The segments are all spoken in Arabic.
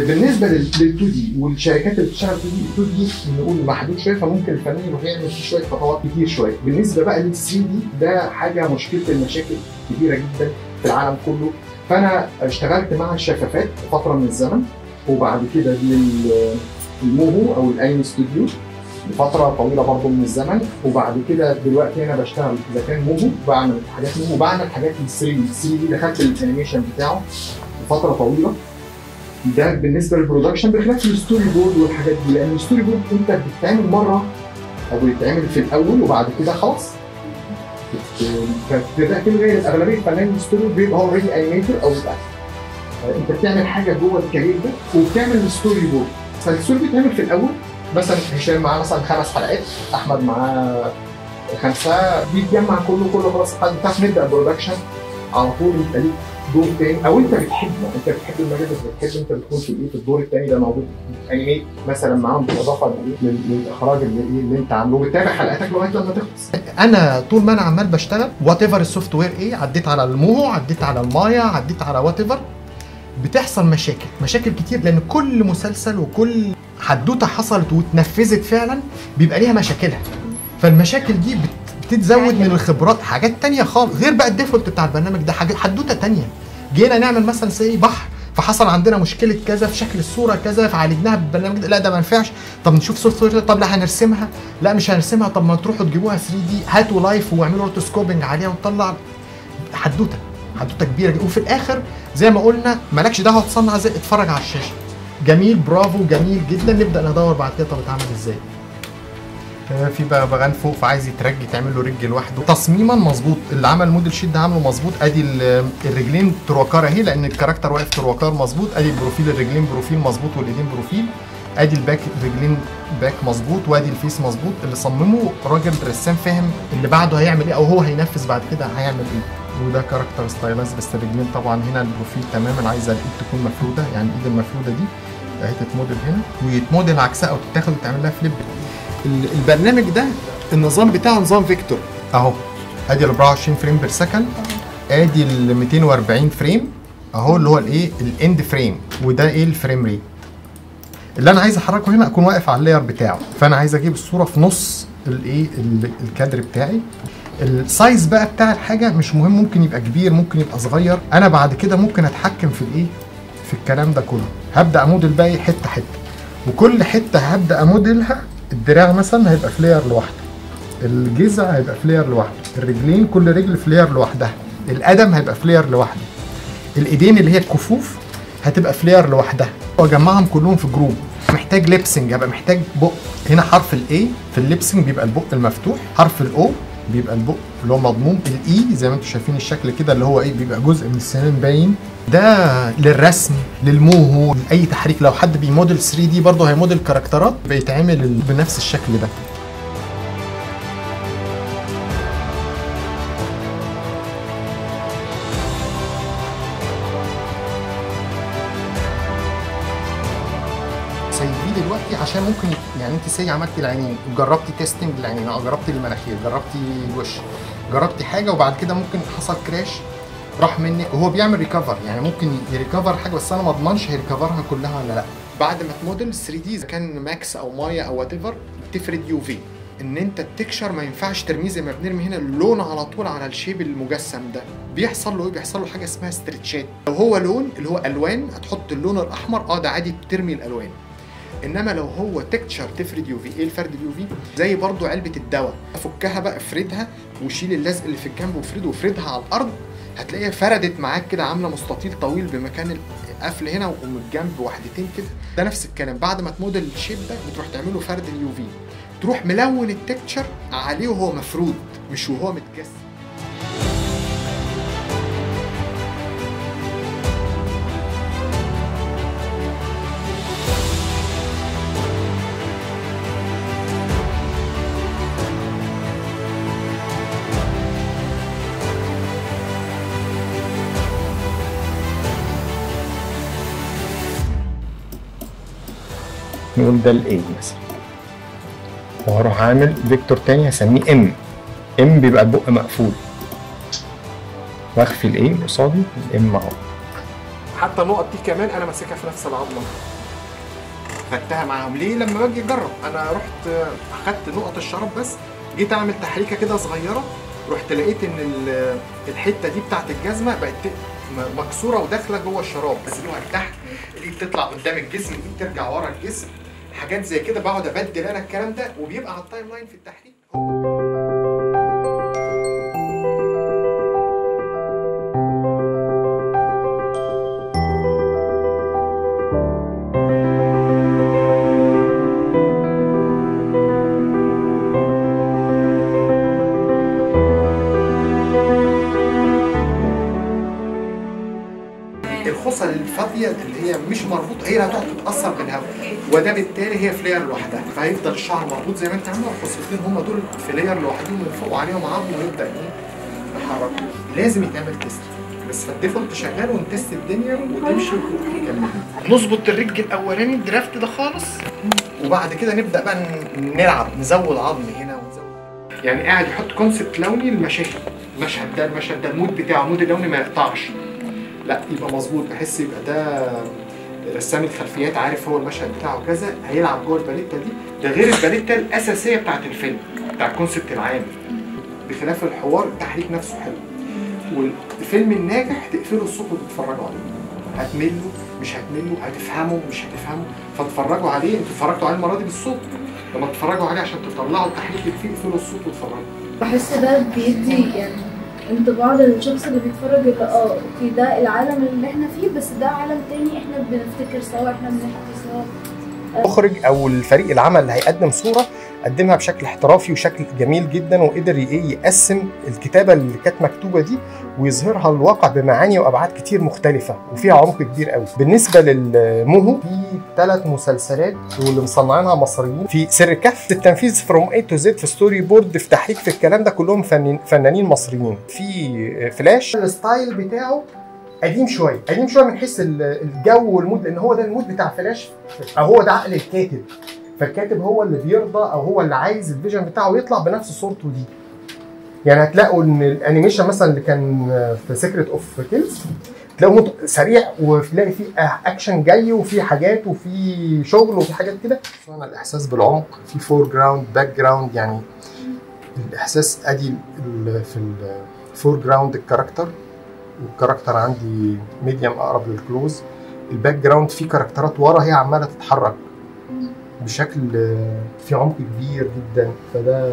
بالنسبه لل 2 دي والشركات اللي بتشتغل 2 دي نقول محدود شويه، فممكن الفنان يروح يعمل فيه شويه خطوات كتير شويه. بالنسبه بقى لل 3 دي ده حاجه مشكله المشاكل كبيره جدا في العالم كله. فانا اشتغلت مع الشفافات فتره من الزمن، وبعد كده للموهو او الانمي ستوديو لفتره طويله برضه من الزمن، وبعد كده دلوقتي انا بشتغل اذا كان موهو بعمل حاجات موهو، بعمل حاجات لل 3 دي. 3 دي دخلت الانيميشن بتاعه لفتره طويله. ده بالنسبه للبرودكشن بخلاف الستوري بورد والحاجات دي، لان الستوري بورد انت بتتعمل مره او بيتعمل في الاول وبعد كده خلاص بتبدا كده. غير اغلبيه فنانين الستوري بورد بيبقى هو اوريدي انيميتور او بيبقى انت بتعمل حاجه جوه الكارير ده وبتعمل الستوري بورد. فالستوري بيتعمل في الاول، مثلا هشام معاه مثلا 5 حلقات، احمد معاه 5، بيتجمع كله خلاص بتعرف نبدا برودكشن على طول. انت ليك دور تاني او انت بتحب المجال ده، بتحب انت بتكون في ايه في الدور الثاني ده موجود انيميت مثلا معاهم بالاضافه للاخراج اللي انت عامله، وبتتابع حلقاتك لغايه لما تخلص. انا طول ما انا عمال بشتغل وات ايفر السوفت وير ايه، عديت على الموهو، عديت على المايا، عديت على وات ايفر، بتحصل مشاكل كتير، لان كل مسلسل وكل حدوته حصلت واتنفذت فعلا بيبقى ليها مشاكلها. فالمشاكل دي بتتزود من الخبرات، حاجات تانية خالص غير بقى الديفولت بتاع البرنامج ده، حدوته تانية. جينا نعمل مثلا زي بحر، فحصل عندنا مشكله كذا في شكل الصوره كذا، فعالجناها بالبرنامج ده، لا ده ما ينفعش، طب نشوف سوفت وير، طب لا هنرسمها، لا مش هنرسمها، طب ما تروحوا تجيبوها 3 دي، هاتوا لايف واعملوا روتوسكوبنج عليها ونطلع حدوته كبيره. وفي الاخر زي ما قلنا مالكش دعوه تصنع زي اتفرج على الشاشه. جميل، برافو، جميل جدا. نبدا ندور بعد كده طب اتعمل ازاي. في بغبغان فوق فعايز يترجي، تعمل له رجل لوحده. تصميما مظبوط، اللي عمل موديل شيت ده عامله مظبوط. ادي الرجلين تروكار اهي، لان الكاركتر واقف تروكار مظبوط. ادي البروفيل، الرجلين بروفيل مظبوط والايدين بروفيل. ادي الباك، الرجلين باك مظبوط، وادي الفيس مظبوط. اللي صممه راجل رسام فاهم اللي بعده هيعمل ايه، او هو هينفذ بعد كده هيعمل ايه. وده كاركتر ستايلايز، بس الرجلين طبعا هنا البروفيل تماما، عايزه الايد تكون مفروده، يعني الايد المفروده دي اهي تتموديل هنا، ويتموديل عكسها او تتاخد وتعمل لها فليب. البرنامج ده النظام بتاعه نظام فيكتور اهو. ادي ال 24 فريم بير سكند، ادي ال 240 فريم اهو اللي هو الايه الاند فريم، وده ايه الفريم ريت. اللي انا عايز احركه هنا اكون واقف على اللاير بتاعه، فانا عايز اجيب الصوره في نص الايه الكادر بتاعي. السايز بقى بتاع الحاجه مش مهم، ممكن يبقى كبير ممكن يبقى صغير، انا بعد كده ممكن اتحكم في الايه في الكلام ده كله. هبدا اموديل بقى حته حته، وكل حته هبدا اموديلها. الدراع مثلا هيبقى في لاير لوحده، الجذع هيبقى في لاير لوحده، الرجلين كل رجل في لاير لوحدها، القدم هيبقى في لاير لوحده، الايدين اللي هي الكفوف هتبقى في لاير لوحدها، واجمعهم كلهم في جروب. محتاج ليبسنج، هبقى محتاج بق. هنا حرف الاي في الليبسنج بيبقى البق المفتوح، حرف الاو بيبقى البق اللي هو مضموم، الاي زي ما انتم شايفين الشكل كده اللي هو ايه بيبقى جزء من السنان باين. ده للرسم، للموهو، لاي تحريك. لو حد بيموديل 3 دي برضه هيموديل كاركترات بيتعمل بنفس الشكل ده. سايبيه دلوقتي عشان ممكن يعني انت سي عملتي العينين، جربتي تيستنج للعينين، جربتي المناخير، جربتي الوش، جربتي حاجه، وبعد كده ممكن حصل كراش راح منك، وهو بيعمل ريكفر، يعني ممكن يريكفر حاجه بس انا ما اضمنش هيريكفرها كلها ولا لا. بعد ما تموديل 3 دي اذا كان ماكس او مايا او وات ايفر، تفرد يو في، ان انت التكشر ما ينفعش ترميه زي ما بنرمي هنا اللون على طول على الشيب المجسم ده. بيحصل له ايه؟ بيحصل له حاجه اسمها ستريتشات. لو هو لون اللي هو الوان هتحط اللون الاحمر، ده عادي بترمي الالوان. انما لو هو تكتشر تفرد يو في. ايه الفرد اليو في؟ زي برضو علبه الدواء، افكها بقى افردها وشيل اللزق اللي في الجنب وافردها على الارض، هتلاقيها فردت معاك كده عامله مستطيل طويل بمكان القفل هنا ومن الجنب واحدتين كده. ده نفس الكلام، بعد ما تموديل الشيب ده بتروح تعمله فرد اليو في، تروح ملون التكتشر عليه وهو مفرود مش وهو متجسد. نقول ده الاي مثلا، وهروح عامل فيكتور تاني هسميه ام بيبقى البق مقفول، واخفي الاي قصادي الام اهو. حتى النقط دي كمان انا ماسكها في نفس العظمه. خدتها معاهم ليه؟ لما باجي اجرب انا رحت اخدت نقط الشراب بس، جيت اعمل تحريكه كده صغيره، رحت لقيت ان الحته دي بتاعت الجزمه بقت مكسوره وداخله جوه الشراب، بس دي تحت الايد تطلع قدام الجسم، الايد ترجع ورا الجسم، حاجات زي كده بقعد ابدل انا الكلام ده، وبيبقى على التايم لاين في التحريك. الخصل الفاضيه اللي هي مش مربوطه هي اللي هتقعد تتاثر بالهواء، وده بالتالي هي فلير لوحدها، فهيفضل الشعر مربوط زي ما انت عامل، والخصلتين هم دول فلير لوحدهم من فوق وعليهم عظم، ونبدا ايه نحركه. لازم يتعمل تيست، بس فالديفولت شغال ونتست الدنيا وتمشي ونكمل. نظبط الرج الاولاني الدرافت ده خالص، وبعد كده نبدا بقى نلعب، نزود عظم هنا ونزود، يعني قاعد يحط كونسبت لوني للمشاهد، المشهد ده المود بتاعه، المود اللوني ما يقطعش، لا يبقى مظبوط، بحس يبقى ده رسام الخلفيات عارف هو المشهد بتاعه كذا، هيلعب جوه الباليتا دي، ده غير الباليتا الاساسيه بتاعت الفيلم، بتاع الكونسبت العام، بخلاف الحوار التحريك نفسه حلو. والفيلم الناجح تقفلوا الصوت وتتفرجوا عليه، هتملوا مش هتملوا، هتفهموا مش هتفهموا، فتتفرجوا عليه. انتوا اتفرجتوا عليه المره دي بالصوت، لما تتفرجوا عليه عشان تطلعوا التحريك اللي فيه اقفلوا الصوت واتفرجوا. بحس ده بيدي يعني انطباع للشخص اللي بيتفرج اللي اوكي ده العالم اللي احنا فيه، بس ده عالم تاني احنا بنفتكر سوا، احنا بنحكي سوا. المخرج او الفريق العمل اللي هيقدم صوره قدمها بشكل احترافي وشكل جميل جدا، وقدر يقسم الكتابه اللي كانت مكتوبه دي ويظهرها للواقع بمعاني وابعاد كتير مختلفه وفيها عمق كبير قوي. بالنسبه للموهو في 3 مسلسلات واللي مصنعينها مصريين، في سر الكهف، التنفيذ فروم اي تو زد، في ستوري بورد، في تحريك، في الكلام ده كلهم فنانين مصريين. في فلاش الستايل بتاعه قديم شويه من حيث الجو والمود، لان هو ده المود بتاع فلاش، او هو ده عقل الكاتب، فالكاتب هو اللي بيرضى او هو اللي عايز الفيجن بتاعه يطلع بنفس صورته دي. يعني هتلاقوا ان الانيميشن مثلا اللي كان في سيكريت اوف كيلز تلاقوه سريع، وتلاقي فيه اكشن جاي وفي حاجات وفي شغل وفي حاجات كده. انا الاحساس بالعمق في فور جراوند باك جراوند، يعني الاحساس ادي في الفور جراوند الكاركتر، والكاركتر عندي ميديم اقرب للكلوز، الباك جراوند فيه كاركترات ورا هي عماله تتحرك بشكل فيه عمق كبير جدا. فده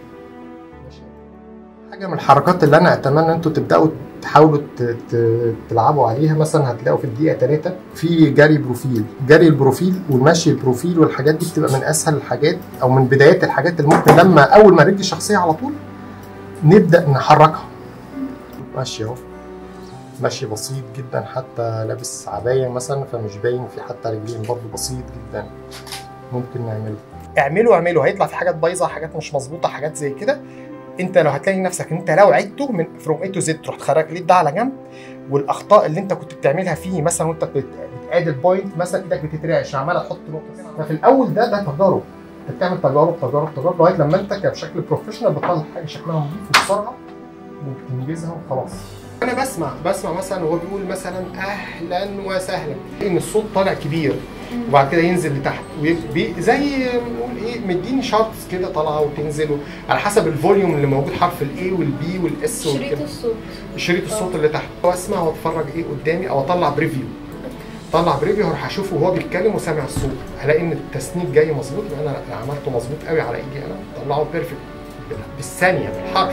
حاجه من الحركات اللي انا اتمنى ان انتوا تبداوا تحاولوا تلعبوا عليها. مثلا هتلاقوا في الدقيقه 3 في جري البروفيل والمشي البروفيل، والحاجات دي بتبقى من اسهل الحاجات او من بدايات الحاجات اللي ممكن لما اول ما نرجي الشخصيه على طول نبدا نحركها. ماشي اهو، ماشي بسيط جدا، حتى لابس عبايه مثلا فمش باين في حتى رجلين، برضه بسيط جدا ممكن نعمله. اعملوا هيطلع في حاجات بايظه، حاجات مش مظبوطه، حاجات زي كده. انت لو هتلاقي نفسك انت لو عدته من فروم اي تو زد تروح تخرج ليه ده على جنب، والاخطاء اللي انت كنت بتعملها فيه مثلا وانت بتادد بوينت، مثلا ايدك بتترعش عماله تحط نقطه، ففي الاول ده تجارب، انت بتعمل تجارب لغايه لما انت بشكل بروفيشنال بتطلع حاجه شكلها نظيف وبسرعه وبتنجزها وخلاص. انا بسمع مثلا وهو بيقول مثلا اهلا وسهلا، ان الصوت طالع كبير وبعد كده ينزل لتحت، زي نقول ايه مديني شارتس كده طالعه وتنزل على حسب الفوليوم اللي موجود، حرف الاي والبي والاس وكده، شريط الصوت اللي تحت، واسمع واتفرج ايه قدامي، او اطلع بريفيو هروح اشوفه وهو بيتكلم وسامع الصوت، هلاقي ان التسنيد جاي مظبوط، يبقى انا عملته مظبوط قوي على ايدي، انا طلعه بيرفكت بالثانيه بالحرف.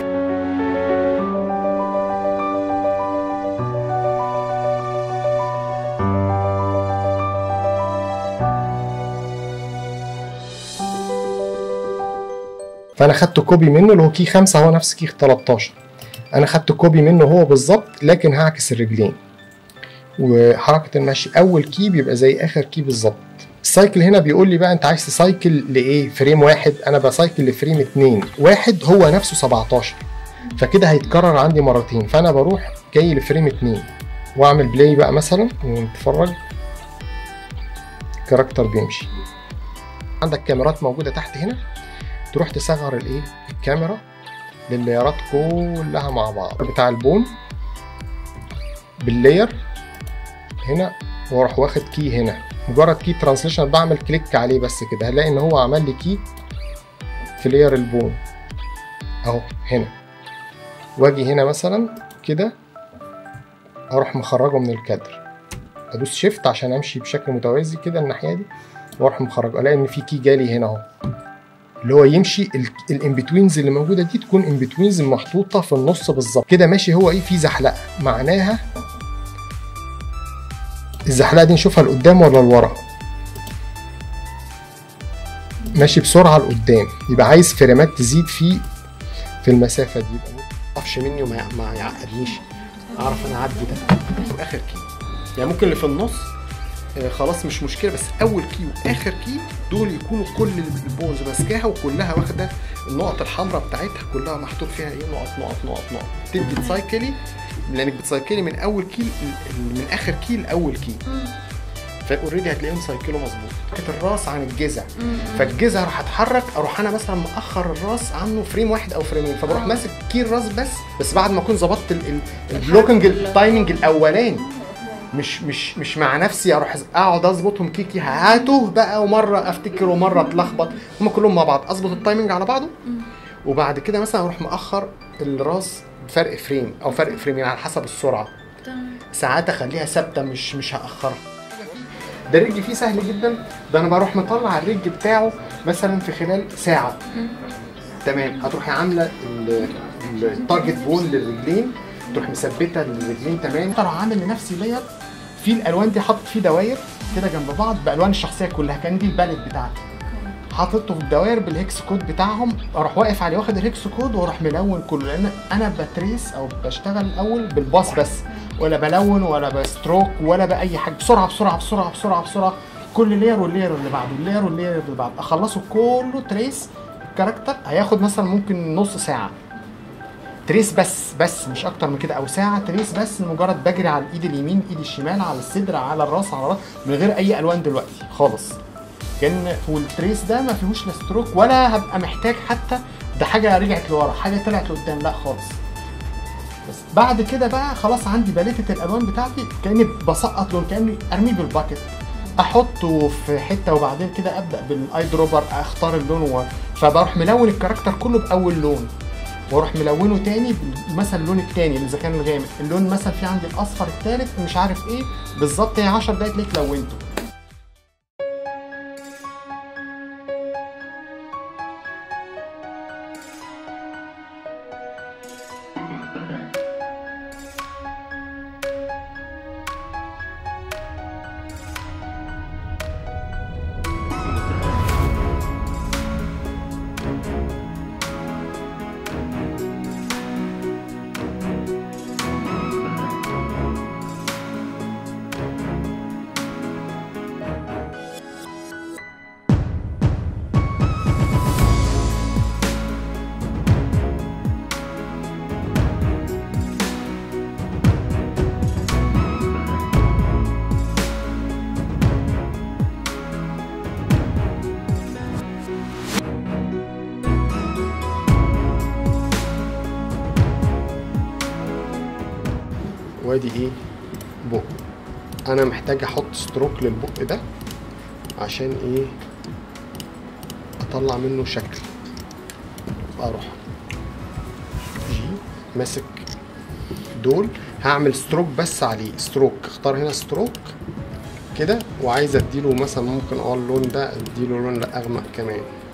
فانا خدت كوبي منه اللي هو كي 5 هو نفس كي 13، انا خدت كوبي منه هو بالظبط، لكن هعكس الرجلين. وحركه المشي اول كي بيبقى زي اخر كي بالظبط. السايكل هنا بيقول لي بقى انت عايز تسايكل لايه؟ فريم واحد، انا بسايكل لفريم 2. واحد هو نفسه 17، فكده هيتكرر عندي مرتين، فانا بروح جاي لفريم 2 واعمل بلاي بقى مثلا ونتفرج. الكاركتر بيمشي، عندك كاميرات موجوده تحت هنا، تروح تصغر الكاميرا لللايرات كلها مع بعض بتاع البون باللاير هنا، واروح واخد كي هنا مجرد كي ترانسليشن بعمل كليك عليه بس كده، هلاقي ان هو عمل لي كي في لاير البون اهو هنا. واجي هنا مثلا كده اروح مخرجه من الكادر، ادوس شيفت عشان امشي بشكل متوازي كده الناحيه دي واروح مخرجه، الاقي ان في كي جالي هنا اهو، اللي هو يمشي الانبتوينز اللي موجوده دي تكون انبتوينز محطوطه في النص بالظبط كده ماشي. هو ايه في زحلقه، معناها الزحلقه دي نشوفها لقدام ولا لورا؟ ماشي بسرعه لقدام، يبقى عايز فريمات تزيد في المسافه دي، يبقى ما يقفش مني وما يعقدنيش، اعرف انا اعدي ده في اخر كي. يعني ممكن اللي في النص خلاص مش مشكله، بس اول كي واخر كي دول يكونوا كل البونز ماسكاها وكلها واخده النقط الحمراء بتاعتها كلها محطوط فيها ايه نقط نقط نقط نقط، تبدي تسايكلي لانك بتسايكلي من اول كي من اخر كي لاول كي، فاوريدي هتلاقيهم سايكلوا مظبوط. الراس عن الجذع، فالجذع راح اتحرك، اروح انا مثلا مأخر الراس عنه فريم واحد او فريمين، فبروح ماسك كي الراس بس بعد ما اكون ظبطت البلوكنج التايمنج الاولاني، مش مع نفسي اروح اقعد اظبطهم كيكي هاتوه بقى ومره افتكر ومره اتلخبط، هم كلهم مع بعض اظبط التايمنج على بعضه، وبعد كده مثلا اروح مأخر الراس بفرق فريم او فرق فريمين على حسب السرعه. ساعات اخليها ثابته مش هاخرها. ده الرج فيه سهل جدا، ده انا بروح مطلع الرج بتاعه مثلا في خلال ساعه. تمام، هتروحي عامله التارجت بون للرجلين، تروح مثبته الرجلين تمام، تروح عامل لنفسي لاير في الالوان دي، حاطط فيه دواير كده جنب بعض بالوان الشخصيه كلها، كان دي الباليت بتاعتي، حاططه في الدوائر بالهكس كود بتاعهم، اروح واقف عليه واخد الهكس كود واروح ملون كله، لان انا بتريس او بشتغل الاول بالباص بس، ولا بلون ولا بستروك ولا باي حاجه، بسرعه بسرعه بسرعه بسرعه بسرعه، كل لاير واللاير اللي بعده اللاير واللاير اللي بعده اخلصه كله تريس. الكاركتر هياخد مثلا ممكن نص ساعه تريس بس مش اكتر من كده، او ساعه تريس بس، مجرد بجري على الايد اليمين ايد الشمال على الصدر على الراس على الراس من غير اي الوان دلوقتي خالص، كان والتريس ده ما فيهوش لا ستروك ولا هبقى محتاج حتى ده حاجه رجعت لورا حاجه طلعت لقدام، لا خالص. بس بعد كده بقى خلاص عندي باليتة الالوان بتاعتي، كاني بسقط لون، كاني ارميه بالباكت احطه في حته، وبعدين كده ابدا بالاي دروبر اختار اللون فبروح ملون الكاركتر كله باول لون، واروح ملونه تاني مثلا اللون التاني اذا كان الغامق، اللون مثلا في عندي الاصفر التالت مش عارف ايه بالظبط، هي 10 دقايق تلاقيك لونته. وادي ايه بق، انا محتاج احط ستروك للبق ده عشان ايه اطلع منه شكل، اروح جي ماسك دول هعمل ستروك بس عليه، ستروك اختار هنا ستروك كده، وعايز اديله مثلا ممكن اللون ده اديله لون اغمق كمان،